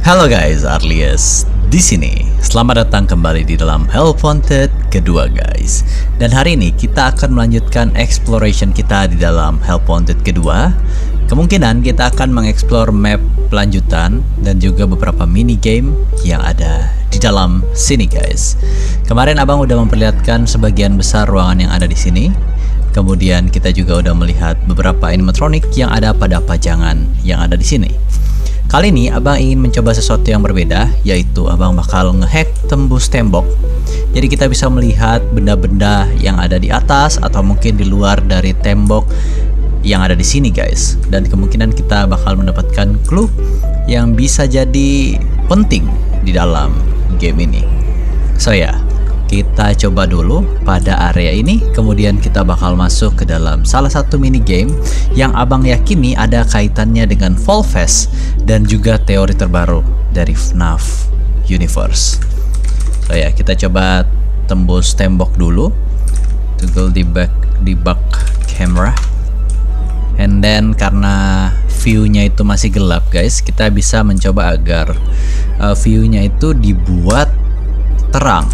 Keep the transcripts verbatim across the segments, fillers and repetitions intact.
Halo guys, Arlies di sini. Selamat datang kembali di dalam Help Wanted kedua guys. Dan hari ini kita akan melanjutkan exploration kita di dalam Help Wanted kedua. Kemungkinan kita akan mengeksplor map lanjutan dan juga beberapa mini game yang ada di dalam sini guys. Kemarin abang udah memperlihatkan sebagian besar ruangan yang ada di sini. Kemudian kita juga udah melihat beberapa animatronic yang ada pada pajangan yang ada di sini. Kali ini abang ingin mencoba sesuatu yang berbeda, yaitu abang bakal ngehack tembus tembok. Jadi kita bisa melihat benda-benda yang ada di atas atau mungkin di luar dari tembok yang ada di sini guys. Dan kemungkinan kita bakal mendapatkan clue yang bisa jadi penting di dalam game ini. So ya, kita coba dulu pada area ini, kemudian kita bakal masuk ke dalam salah satu mini game yang abang yakini ada kaitannya dengan Fall Fest dan juga teori terbaru dari F NAF Universe. So ya, kita coba tembus tembok dulu. Toggle debug debug camera. And then karena view-nya itu masih gelap guys, kita bisa mencoba agar uh, view-nya itu dibuat terang.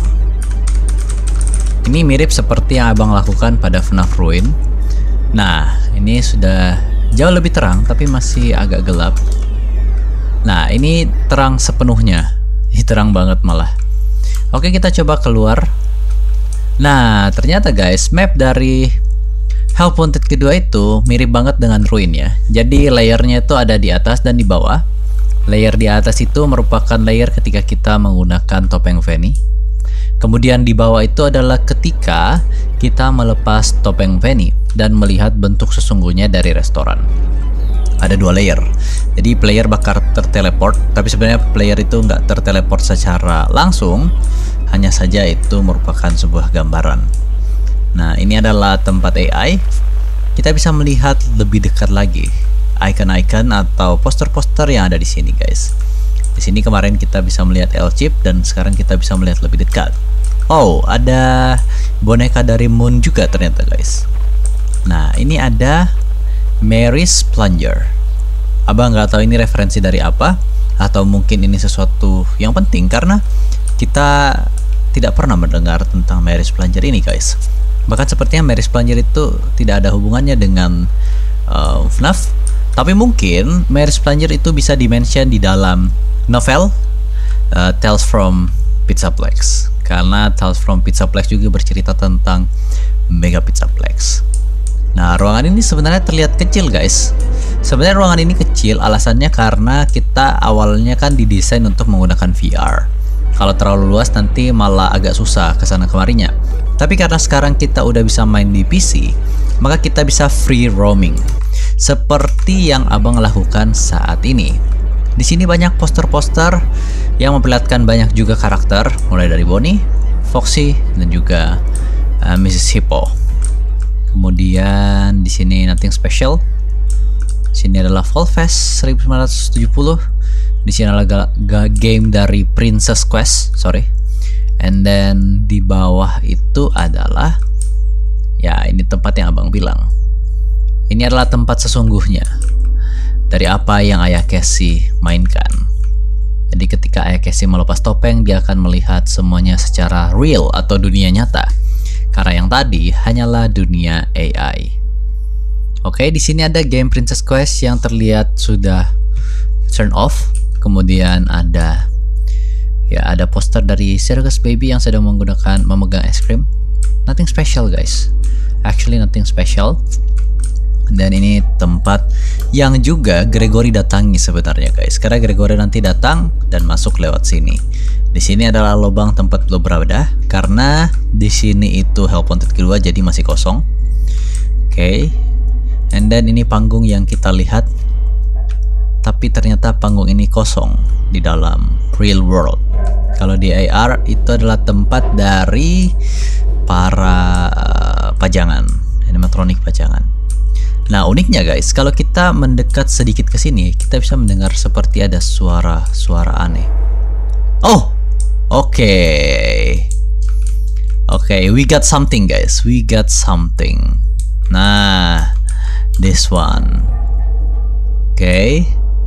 Ini mirip seperti yang abang lakukan pada F NAF Ruin. Nah, ini sudah jauh lebih terang tapi masih agak gelap. Nah, ini terang sepenuhnya. Ini terang banget malah. Oke, kita coba keluar. Nah, ternyata guys, map dari Help Wanted kedua itu mirip banget dengan Ruin ya. Jadi layernya itu ada di atas dan di bawah. Layer di atas itu merupakan layer ketika kita menggunakan topeng Fanny. Kemudian di bawah itu adalah ketika kita melepas topeng Fanny dan melihat bentuk sesungguhnya dari restoran. Ada dua layer. Jadi player bakal terteleport, tapi sebenarnya player itu nggak terteleport secara langsung, hanya saja itu merupakan sebuah gambaran. Nah, ini adalah tempat A I. Kita bisa melihat lebih dekat lagi icon-icon atau poster-poster yang ada di sini guys. Di sini kemarin kita bisa melihat L-chip dan sekarang kita bisa melihat lebih dekat. Oh, ada boneka dari Moon juga ternyata guys. Nah, ini ada Mary's Plunger. Abang nggak tahu ini referensi dari apa, atau mungkin ini sesuatu yang penting karena kita tidak pernah mendengar tentang Mary's Plunger ini guys. Bahkan sepertinya Mary's Plunger itu tidak ada hubungannya dengan uh, F NAF. Tapi mungkin Mary's Plunger itu bisa dimention di dalam novel uh, Tales from Pizzaplex, karena Tales from Pizzaplex juga bercerita tentang Mega Pizzaplex. Nah, ruangan ini sebenarnya terlihat kecil guys. Sebenarnya ruangan ini kecil alasannya karena kita awalnya kan didesain untuk menggunakan V R. Kalau terlalu luas nanti malah agak susah kesana kemarinya. Tapi karena sekarang kita udah bisa main di P C, maka kita bisa free roaming seperti yang abang lakukan saat ini. Di sini banyak poster-poster yang memperlihatkan banyak juga karakter, mulai dari Bonnie, Foxy, dan juga uh, Missus Hippo. Kemudian di sini nothing special. Sini adalah Fall Fest seribu sembilan ratus tujuh puluh. Di sini adalah game dari Princess Quest, sorry. And then di bawah itu adalah, ya ini tempat yang abang bilang. Ini adalah tempat sesungguhnya dari apa yang Ayah Casey mainkan. Jadi ketika Ayah Casey melepas topeng, dia akan melihat semuanya secara real atau dunia nyata. Karena yang tadi hanyalah dunia A I. Oke, di sini ada game Princess Quest yang terlihat sudah turn off. Kemudian ada ya ada poster dari Circus Baby yang sedang menggunakan memegang es krim. Nothing special guys. Actually nothing special. Dan ini tempat yang juga Gregory datangi sebenarnya guys, karena Gregory nanti datang dan masuk lewat sini. Di sini adalah lubang tempat lo berada, karena di sini itu Help Wanted kedua jadi masih kosong. Oke, okay. And then ini panggung yang kita lihat, tapi ternyata panggung ini kosong di dalam real world. Kalau di A R itu adalah tempat dari para uh, pajangan, animatronic pajangan. Nah, uniknya guys, kalau kita mendekat sedikit ke sini, kita bisa mendengar seperti ada suara-suara aneh. Oh, oke, okay. Oke, okay, we got something guys, we got something. Nah, this one. Oke, okay.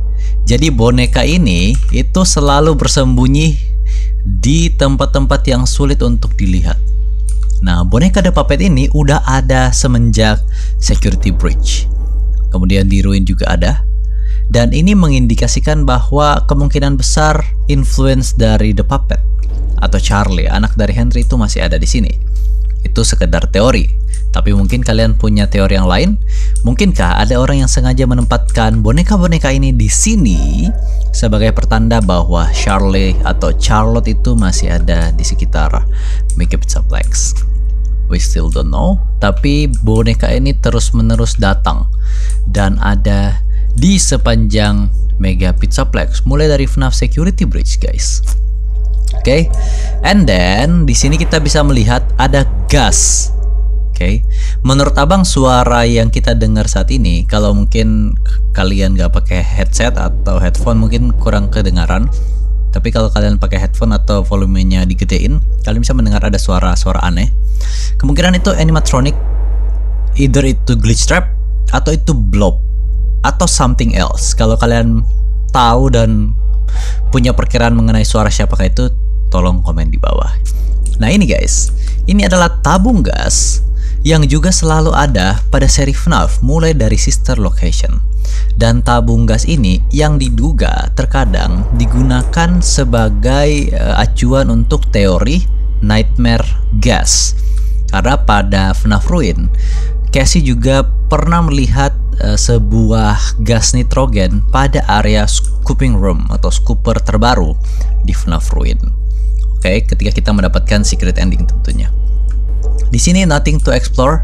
Jadi boneka ini itu selalu bersembunyi di tempat-tempat yang sulit untuk dilihat. Nah, boneka The Puppet ini udah ada semenjak Security Breach. Kemudian di Ruin juga ada. Dan ini mengindikasikan bahwa kemungkinan besar influence dari The Puppet atau Charlie, anak dari Henry, itu masih ada di sini. Itu sekedar teori. Tapi mungkin kalian punya teori yang lain. Mungkinkah ada orang yang sengaja menempatkan boneka-boneka ini di sini sebagai pertanda bahwa Charlie atau Charlotte itu masih ada di sekitar Mega Pizzaplex? We still don't know. Tapi boneka ini terus-menerus datang dan ada di sepanjang Mega Pizzaplex, mulai dari F NAF Security Breach, guys. Oke, okay. And then di sini kita bisa melihat ada gas. Oke, okay. Menurut abang suara yang kita dengar saat ini, kalau mungkin kalian nggak pakai headset atau headphone mungkin kurang kedengaran. Tapi kalau kalian pakai headphone atau volumenya digedein, kalian bisa mendengar ada suara-suara aneh. Kemungkinan itu animatronic, either itu glitch trap atau itu blob atau something else. Kalau kalian tahu dan punya perkiraan mengenai suara siapakah itu, tolong komen di bawah. Nah ini guys, ini adalah tabung gas yang juga selalu ada pada seri F NAF mulai dari Sister Location. Dan tabung gas ini yang diduga terkadang digunakan sebagai uh, acuan untuk teori Nightmare Gas. Karena pada F NAF Ruin, Cassie juga pernah melihat uh, sebuah gas nitrogen pada area scooping room atau scooper terbaru di F NAF Ruin. Oke, okay, ketika kita mendapatkan secret ending tentunya. Di sini nothing to explore,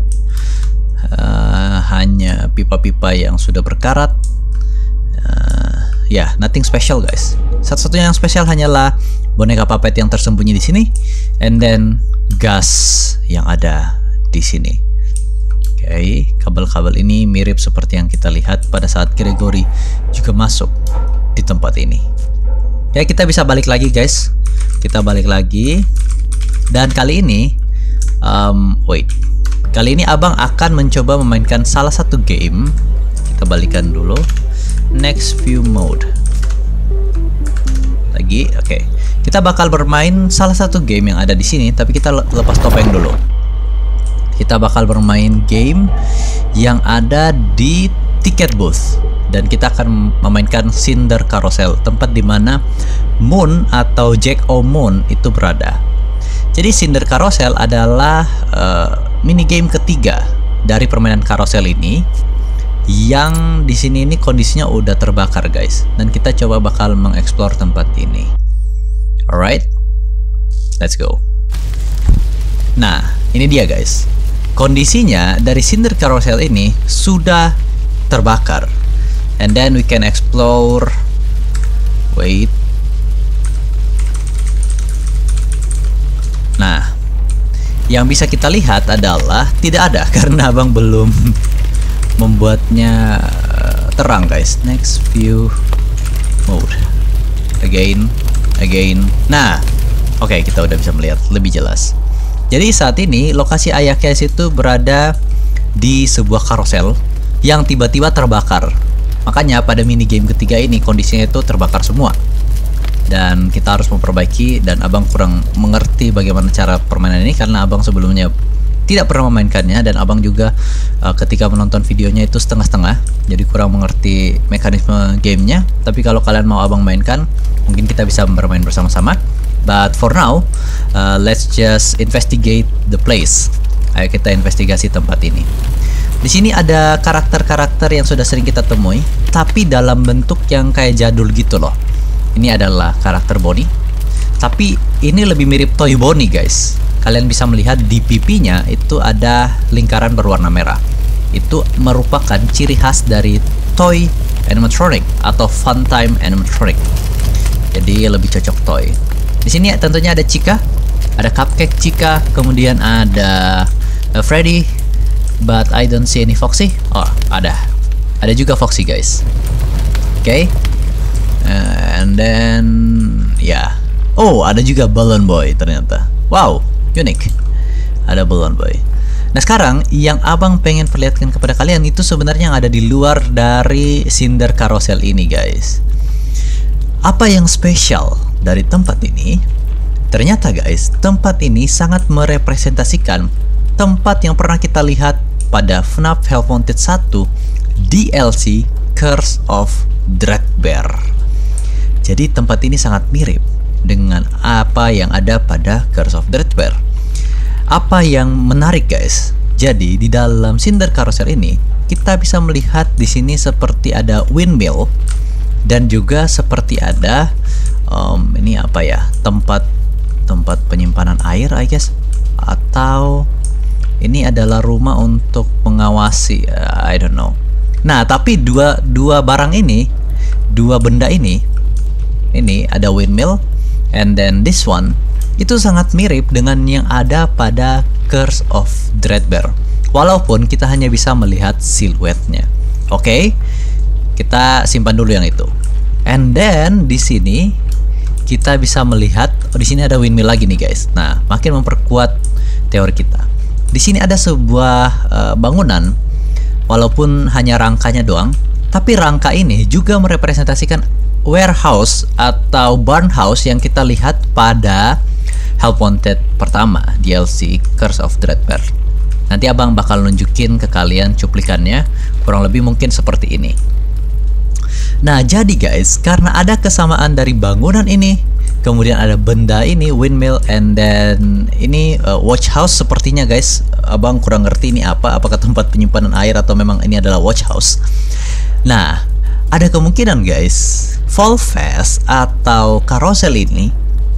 uh, hanya pipa-pipa yang sudah berkarat. Uh, ya, yeah, nothing special guys. Satu-satunya yang spesial hanyalah boneka puppet yang tersembunyi di sini, and then gas yang ada di sini. Oke, okay, kabel-kabel ini mirip seperti yang kita lihat pada saat Gregory juga masuk di tempat ini. Ya, kita bisa balik lagi guys. Kita balik lagi, dan kali ini Um, wait, kali ini abang akan mencoba memainkan salah satu game. Kita balikan dulu. Next view mode. Lagi, oke. Okay. Kita bakal bermain salah satu game yang ada di sini, tapi kita lepas topeng dulu. Kita bakal bermain game yang ada di ticket booth, dan kita akan memainkan Cinder Carousel, tempat dimana Moon atau Jack O'Moon itu berada. Jadi Cinder Carousel adalah uh, mini game ketiga dari permainan carousel ini, yang di sini ini kondisinya udah terbakar guys, dan kita coba bakal mengeksplor tempat ini. Alright, let's go. Nah, ini dia guys. Kondisinya dari Cinder Carousel ini sudah terbakar, and then we can explore. Wait. Nah, yang bisa kita lihat adalah tidak ada karena abang belum membuatnya terang guys. Next view mode. Again, again. Nah, oke, okay, kita udah bisa melihat lebih jelas. Jadi saat ini lokasi ayah Cassie itu berada di sebuah karosel yang tiba-tiba terbakar. Makanya pada mini game ketiga ini kondisinya itu terbakar semua. Dan kita harus memperbaiki, dan abang kurang mengerti bagaimana cara permainan ini karena abang sebelumnya tidak pernah memainkannya, dan abang juga uh, ketika menonton videonya itu setengah-setengah, jadi kurang mengerti mekanisme gamenya. Tapi kalau kalian mau abang mainkan, mungkin kita bisa bermain bersama-sama. But for now, uh, let's just investigate the place. Ayo kita investigasi tempat ini. Di sini ada karakter-karakter yang sudah sering kita temui, tapi dalam bentuk yang kayak jadul gitu loh. Ini adalah karakter Bonnie, tapi ini lebih mirip Toy Bonnie guys. Kalian bisa melihat di pipinya itu ada lingkaran berwarna merah. Itu merupakan ciri khas dari Toy Animatronic atau Funtime Animatronic. Jadi lebih cocok Toy. Di sini tentunya ada Chica, ada Cupcake Chica, kemudian ada uh, Freddy, but I don't see any Foxy. Oh, ada. Ada juga Foxy guys. Oke. Okay. Uh, and then ya, yeah. Oh ada juga Balloon Boy ternyata. Wow, unik. Ada Balloon Boy. Nah sekarang yang abang pengen perlihatkan kepada kalian itu sebenarnya yang ada di luar dari Cinder Carousel ini guys. Apa yang spesial dari tempat ini? Ternyata guys, tempat ini sangat merepresentasikan tempat yang pernah kita lihat pada F NAF Hellpointed satu D L C Curse of Dreadbear. Jadi tempat ini sangat mirip dengan apa yang ada pada Curse of Dreadbear. Apa yang menarik guys? Jadi di dalam Cinder Carousel ini kita bisa melihat di sini seperti ada windmill dan juga seperti ada um, ini apa ya, tempat tempat penyimpanan air I guess, atau ini adalah rumah untuk mengawasi, uh, I don't know. Nah tapi dua dua barang ini, dua benda ini, ini ada windmill and then this one, itu sangat mirip dengan yang ada pada Curse of Dreadbear, walaupun kita hanya bisa melihat siluetnya. Oke, okay? Kita simpan dulu yang itu. And then di sini kita bisa melihat, oh, di sini ada windmill lagi nih guys. Nah, makin memperkuat teori kita. Di sini ada sebuah uh, bangunan, walaupun hanya rangkanya doang, tapi rangka ini juga merepresentasikan warehouse atau barn house yang kita lihat pada Hellpointed pertama D L C Curse of Dreadbear. Nanti abang bakal nunjukin ke kalian cuplikannya, kurang lebih mungkin seperti ini. Nah jadi guys, karena ada kesamaan dari bangunan ini, kemudian ada benda ini windmill, and then ini uh, watch house sepertinya guys. Abang kurang ngerti ini apa, apakah tempat penyimpanan air atau memang ini adalah watch house. Nah ada kemungkinan guys, Fall Fest atau carousel ini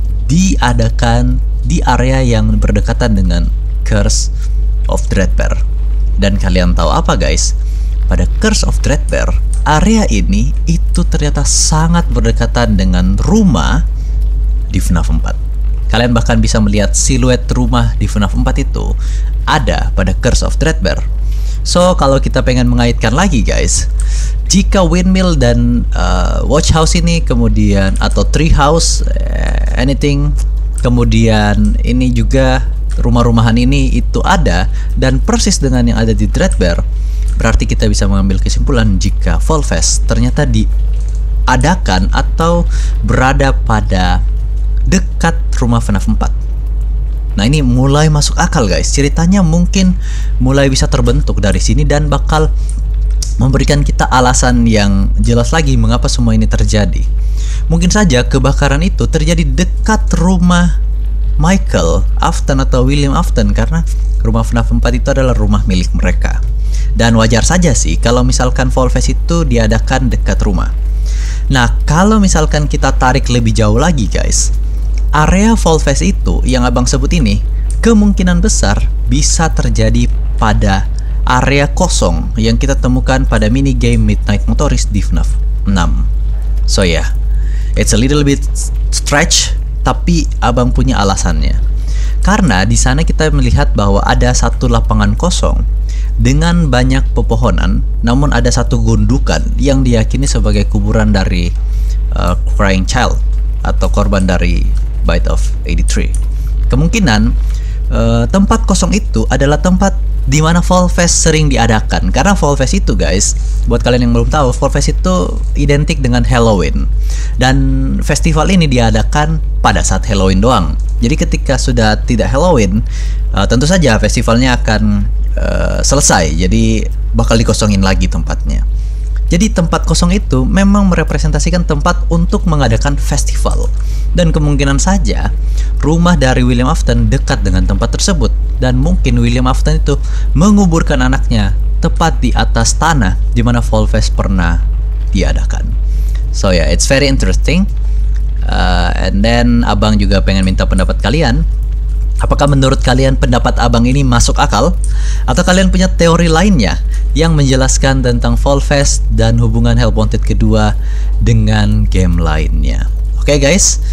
diadakan di area yang berdekatan dengan Curse of Dreadbear. Dan kalian tahu apa guys? Pada Curse of Dreadbear, area ini itu ternyata sangat berdekatan dengan rumah di F NAF empat. Kalian bahkan bisa melihat siluet rumah di F NAF empat itu ada pada Curse of Dreadbear. So kalau kita pengen mengaitkan lagi guys, jika windmill dan uh, watch house ini kemudian, atau tree house, uh, anything, kemudian ini juga rumah-rumahan ini itu ada dan persis dengan yang ada di Dreadbear, berarti kita bisa mengambil kesimpulan jika Fall Fest ternyata diadakan atau berada pada dekat rumah F NAF empat. Nah ini mulai masuk akal guys, ceritanya mungkin mulai bisa terbentuk dari sini dan bakal memberikan kita alasan yang jelas lagi mengapa semua ini terjadi. Mungkin saja kebakaran itu terjadi dekat rumah Michael Afton atau William Afton, karena rumah F NAF empat itu adalah rumah milik mereka. Dan wajar saja sih kalau misalkan Fall Fest itu diadakan dekat rumah. Nah kalau misalkan kita tarik lebih jauh lagi guys, area Fall Fest itu yang abang sebut ini kemungkinan besar bisa terjadi pada area kosong yang kita temukan pada mini game Midnight Motorist di F NAF enam. So ya, yeah, it's a little bit stretch, tapi abang punya alasannya. Karena di sana kita melihat bahwa ada satu lapangan kosong dengan banyak pepohonan, namun ada satu gundukan yang diyakini sebagai kuburan dari uh, Crying Child atau korban dari Bite of eighty-three. Kemungkinan uh, tempat kosong itu adalah tempat di mana Fall Fest sering diadakan. Karena Fall Fest itu guys, buat kalian yang belum tahu, Fall Fest itu identik dengan Halloween. Dan festival ini diadakan pada saat Halloween doang. Jadi ketika sudah tidak Halloween, uh, tentu saja festivalnya akan uh, selesai. Jadi bakal dikosongin lagi tempatnya. Jadi tempat kosong itu memang merepresentasikan tempat untuk mengadakan festival. Dan kemungkinan saja rumah dari William Afton dekat dengan tempat tersebut. Dan mungkin William Afton itu menguburkan anaknya tepat di atas tanah di mana Fall Fest pernah diadakan. So ya, yeah, it's very interesting. Uh, and then abang juga pengen minta pendapat kalian. Apakah menurut kalian pendapat abang ini masuk akal? Atau kalian punya teori lainnya yang menjelaskan tentang Fall Fest dan hubungan Hellpointed kedua dengan game lainnya? Oke okay guys,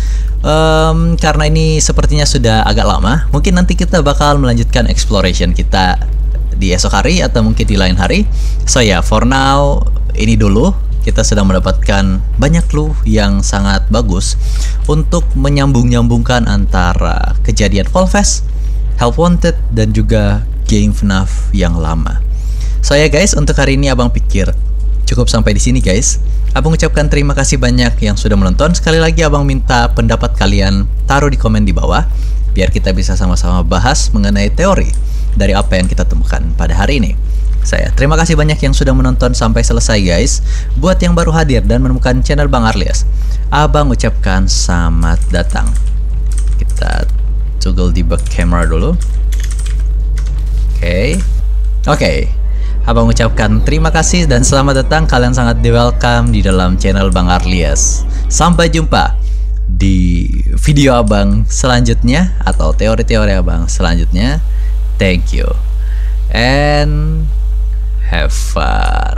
um, karena ini sepertinya sudah agak lama, mungkin nanti kita bakal melanjutkan exploration kita di esok hari atau mungkin di lain hari. So ya, yeah, for now ini dulu. Kita sedang mendapatkan banyak clue yang sangat bagus untuk menyambung-nyambungkan antara kejadian Fall Fest, Hellpointed, dan juga game F NAF yang lama. So ya guys, untuk hari ini abang pikir cukup sampai di sini guys. Abang ucapkan terima kasih banyak yang sudah menonton. Sekali lagi abang minta pendapat kalian taruh di komen di bawah, biar kita bisa sama-sama bahas mengenai teori dari apa yang kita temukan pada hari ini. Saya terima kasih banyak yang sudah menonton sampai selesai guys. Buat yang baru hadir dan menemukan channel Bang Arlias, abang ucapkan selamat datang. Kita toggle debug camera dulu. Oke okay. Oke okay. Abang ucapkan terima kasih dan selamat datang. Kalian sangat di welcome di dalam channel Bang Arlias. Sampai jumpa di video abang selanjutnya atau teori-teori abang selanjutnya. Thank you and have fun.